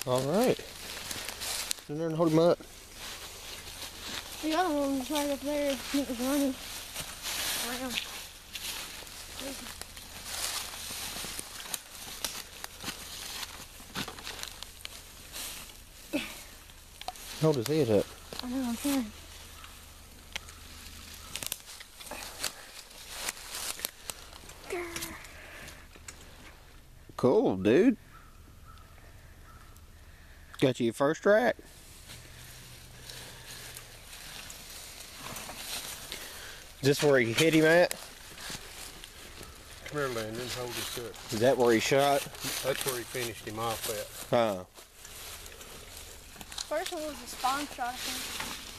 All right. Sit there and hold him up. The other one was right up there. It was running around. Hold his head up. I know, I'm trying. Cool, dude. Got you your first track. Is this where he hit him at? Come here, Landon. Hold this up. Is that where he shot? That's where he finished him off at. Oh. First one was a spawn shot, I think.